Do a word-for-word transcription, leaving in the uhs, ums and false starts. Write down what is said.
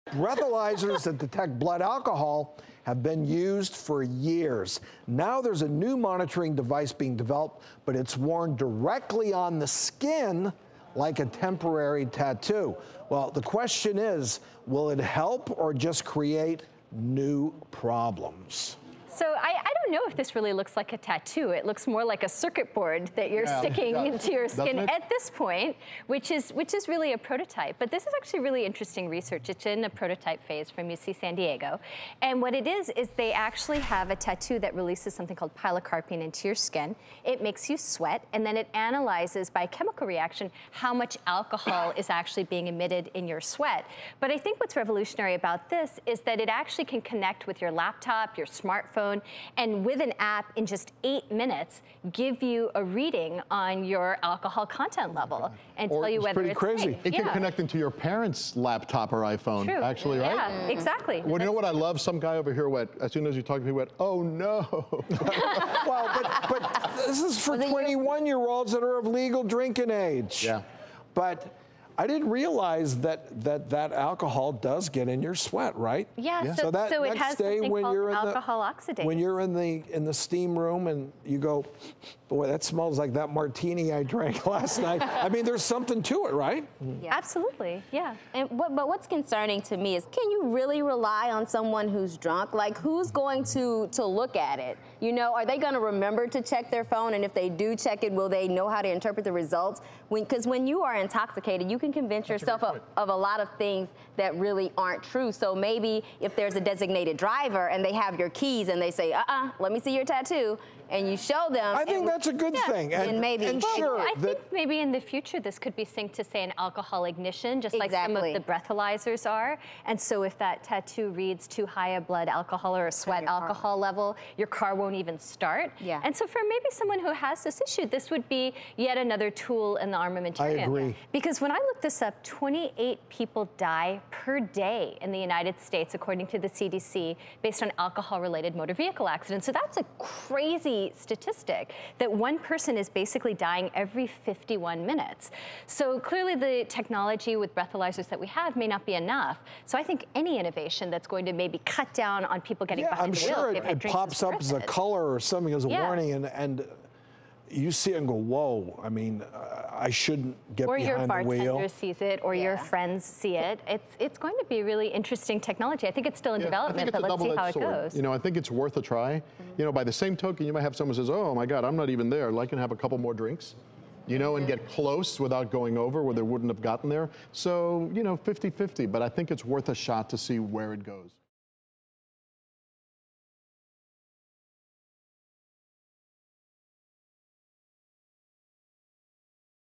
Breathalyzers that detect blood alcohol have been used for years. Now there's a new monitoring device being developed, but it's worn directly on the skin like a temporary tattoo. Well, the question is, will it help or just create new problems? So I, I don't know if this really looks like a tattoo. It looks more like a circuit board that you're yeah, sticking yeah. into your skin Doesn't it? at this point, which is which is really a prototype. But this is actually really interesting research. It's in a prototype phase from U C San Diego. And what it is, is they actually have a tattoo that releases something called pilocarpine into your skin. It makes you sweat, and then it analyzes by chemical reaction how much alcohol is actually being emitted in your sweat. But I think what's revolutionary about this is that it actually can connect with your laptop, your smartphone, and with an app in just eight minutes, give you a reading on your alcohol content level and Or tell you it's whether pretty it's crazy. safe. It yeah. can connect into your parents' laptop or iPhone, True. actually, right? Yeah, mm. exactly. Well, you know what I love? Some guy over here went, as soon as you talked to me, went, oh no. Well, but, but this is for twenty-one-year-olds that are of legal drinking age. Yeah. But I didn't realize that that, that alcohol does get in your sweat, right? Yeah, Yeah. so, So that so it next has day something when called you're in the- alcohol oxidase. When you're in the in the steam room and you go, boy, that smells like that martini I drank last night. I mean, there's something to it, right? Yeah. Absolutely, yeah. And what, but what's concerning to me is, can you really rely on someone who's drunk? Like, who's going to to look at it? You know, are they going to remember to check their phone? And if they do check it, will they know how to interpret the results? Because when, when you are intoxicated, you can convince That's yourself of, of a lot of things that really aren't true. So maybe if there's a designated driver and they have your keys and they say, uh-uh, let me see your tattoo, and you show them. I think and, that's a good yeah, thing. And, and maybe. and Well, sure, I that, think maybe in the future this could be synced to, say, an alcohol ignition, just like some of Exactly. the breathalyzers are. And so if that tattoo reads too high a blood alcohol or a sweat your car. alcohol level, your car won't even start. Yeah. And so for maybe someone who has this issue, this would be yet another tool in the armamentarium. I agree. Because when I looked this up, twenty-eight people die per day in the United States, according to the C D C, based on alcohol-related motor vehicle accidents. So that's a crazy statistic, that one person is basically dying every fifty-one minutes. So clearly the technology with breathalyzers that we have may not be enough. So I think any innovation that's going to maybe cut down on people getting yeah, behind I'm the sure wheel, it, if they've it drinks pops is up worth as a it. color or something as a Yeah. warning, and, and you see it and go, whoa, I mean, uh, I shouldn't get Or behind your the bartender wheel. sees it, or your Yeah. friends see it. It's it's going to be really interesting technology. I think it's still in Yeah, I development, think it's but a let's see how double-edged it sword. goes. You know, I think it's worth a try. You know, by the same token, you might have someone who says, oh my God, I'm not even there. I can have a couple more drinks, you know, and get close without going over where they wouldn't have gotten there. So, you know, fifty fifty, but I think it's worth a shot to see where it goes.